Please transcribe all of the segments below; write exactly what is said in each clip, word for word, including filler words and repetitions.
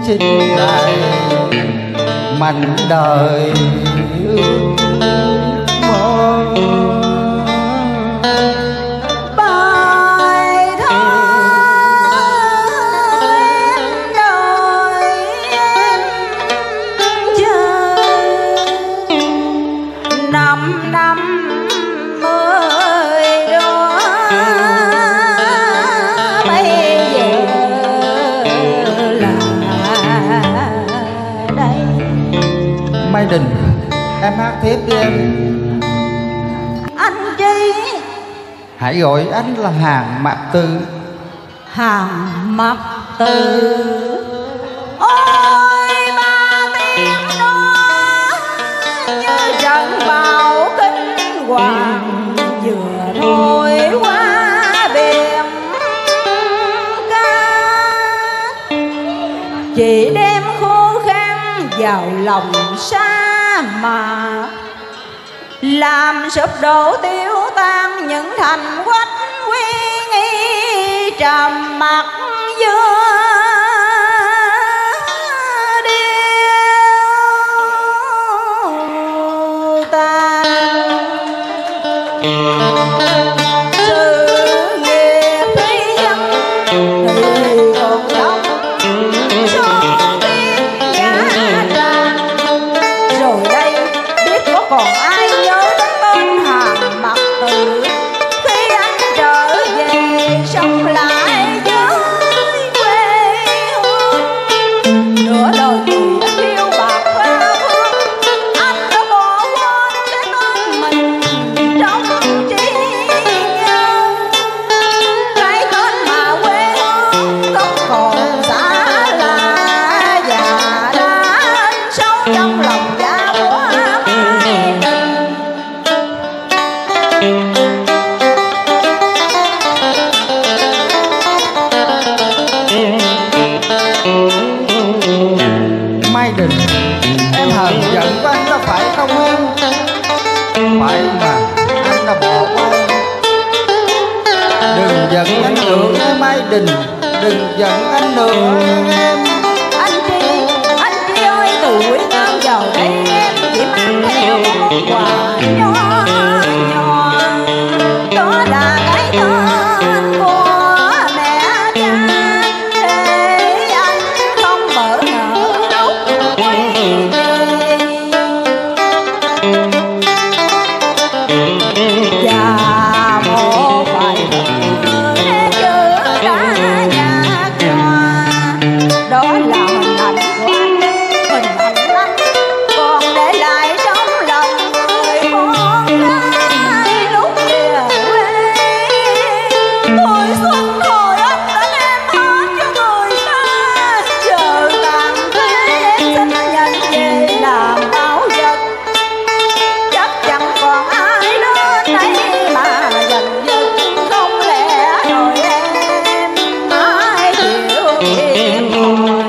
xin lại mảnh đời ước mơ. Bài thơ em đợi em chờ năm năm mới đó bây giờ là đây. Mai Đình, em hát tiếp đi em. Anh Chi. Hãy gọi anh là Hàng Mạc Tư. Hàng Mạc Tư. Ôi ba tiếng đó như trận bão kinh hoàng vừa thôi qua biển ca, chỉ đem khô khan vào lòng sa mạc, làm sụp đổ tiêu tan những thành quách quy nghi trầm mặc giữa điêu tan. Sự nghiệp phi dân thì còn đông số tiếng giá tràn, rồi đây biết có còn ai nhớ đến tên Hàng Mạc Tư khi anh trở về sống lại với quê hương. Nửa đời người anh yêu bạc tha phương, anh đã bỏ quên cái tên mình trong trí nhớ. Cái tên mà quê hương không còn xa lạ và đã in sâu trong lòng dạ của Mai Đình. Mai Đình, em hờn giận của anh có phải không em? Phải mà anh đã bỏ qua. Đừng giận anh nữa em Mai Đình, đừng giận anh nữa em. Anh Chi, anh Chi ơi, tuổi cao vào đây em chỉ mang theo một món quà nho nhỏ, đó là cái tên của mẹ cha, để anh không bỡ ngỡ lúc quay về. Và một vài bữa để chữ đã nhạc nhòa, đó là hình ảnh của anh, hình ảnh anh còn để lại trong lòng người con gái lúc về quê. Hồi xuân hồi anh đã đem hết cho người ta, giờ tàn thế em xin nhận về làm bảo vật. Chắc chẳng còn ai đến đây mà giành giật, không lẽ rồi em mãi chịu thiệt thòi.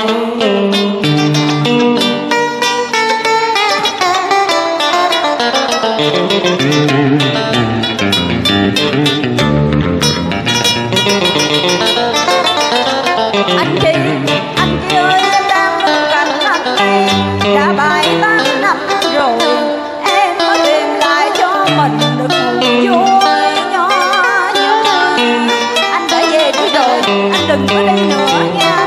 Anh Chi, anh Chi ơi, em đang bên cạnh anh đây, đã bài tám năm rồi em mới tìm lại cho mình được niềm vui nhỏ nhỏ. Anh đã về đi rồi, anh đừng có đây nữa nha.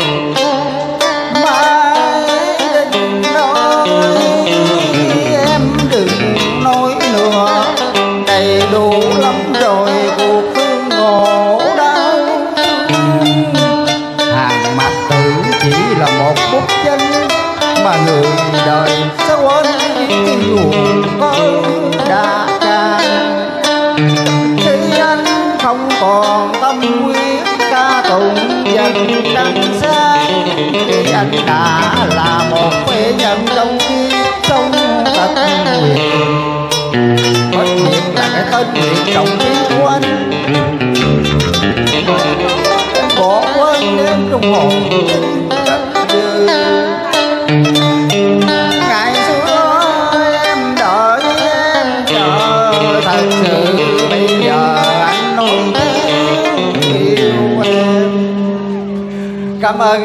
Mai Đình ơi, em đừng nói nữa, đầy đủ lắm rồi cuộc thương ngộ đau. Hàng Mạc Tử chỉ là một bút chân mà người đời sẽ quên yêu có đã tràn. Khi anh không còn tâm huyết ca tụng dần trăng sáng, thì anh đã là một phế nhân trong kiếp sống tật nguyện. Bất nguyện là cái tên nguyện trọng trí của anh, em bỏ quên đêm trong hồn trật dư. Ngày xưa em đợi em chờ, thật sự bây giờ anh nói yêu em. Cảm ơn.